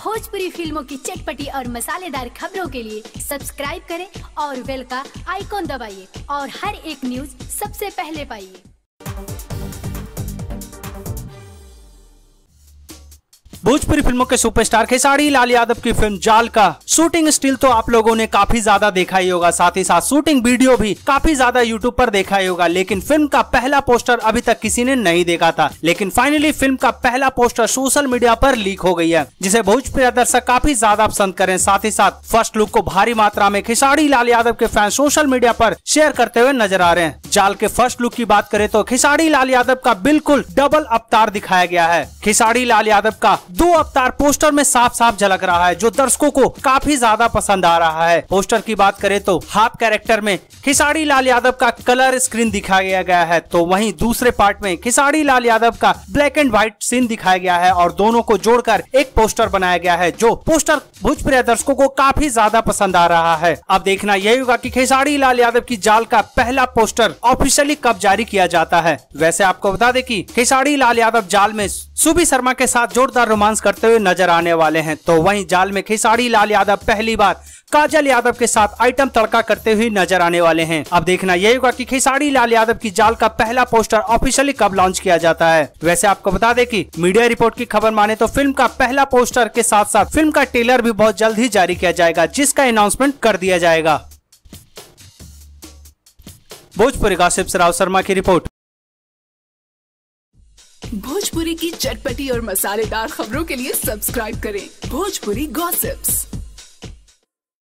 भोजपुरी फिल्मों की चटपटी और मसालेदार खबरों के लिए सब्सक्राइब करें और बेल का आइकॉन दबाइए और हर एक न्यूज सबसे पहले पाइए। भोजपुरी फिल्मों के सुपरस्टार खेसारी लाल यादव की फिल्म जाल का शूटिंग स्टिल तो आप लोगों ने काफी ज्यादा देखा ही होगा, साथ ही साथ शूटिंग वीडियो भी काफी ज्यादा यूट्यूब पर देखा ही होगा। लेकिन फिल्म का पहला पोस्टर अभी तक किसी ने नहीं देखा था, लेकिन फाइनली फिल्म का पहला पोस्टर सोशल मीडिया पर लीक हो गई है, जिसे भोजपुरी दर्शक काफी ज्यादा पसंद करें। साथ ही साथ फर्स्ट लुक को भारी मात्रा में खेसारी लाल यादव के फैन सोशल मीडिया पर शेयर करते हुए नजर आ रहे हैं। जाल के फर्स्ट लुक की बात करें तो खेसारी लाल यादव का बिल्कुल डबल अवतार दिखाया गया है। खेसारी लाल यादव का दो अवतार पोस्टर में साफ साफ झलक रहा है, जो दर्शकों को काफी ज्यादा पसंद आ रहा है। पोस्टर की बात करें तो हाफ कैरेक्टर में खेसारी लाल यादव का कलर स्क्रीन दिखाया गया है, तो वहीं दूसरे पार्ट में खेसारी लाल यादव का ब्लैक एंड व्हाइट सीन दिखाया गया है और दोनों को जोड़कर एक पोस्टर बनाया गया है, जो पोस्टर भोजपुरी दर्शकों को काफी ज्यादा पसंद आ रहा है। अब देखना यही होगा कि खेसारी लाल यादव की जाल का पहला पोस्टर ऑफिशियली कब जारी किया जाता है। वैसे आपको बता दें कि खेसारी लाल यादव जाल में सुबी शर्मा के साथ जोरदार रोमांस करते हुए नजर आने वाले हैं, तो वहीं जाल में खेसारी लाल यादव पहली बार काजल यादव के साथ आइटम तड़का करते हुए नजर आने वाले हैं। अब देखना यही होगा कि खेसारी लाल यादव की जाल का पहला पोस्टर ऑफिशियली कब लॉन्च किया जाता है। वैसे आपको बता दें कि मीडिया रिपोर्ट की खबर माने तो फिल्म का पहला पोस्टर के साथ साथ फिल्म का ट्रेलर भी बहुत जल्द ही जारी किया जाएगा, जिसका अनाउंसमेंट कर दिया जाएगा। भोजपुरी गॉसिप से राव शर्मा की रिपोर्ट। भोजपुरी की चटपटी और मसालेदार खबरों के लिए सब्सक्राइब करें भोजपुरी गॉसिप्स।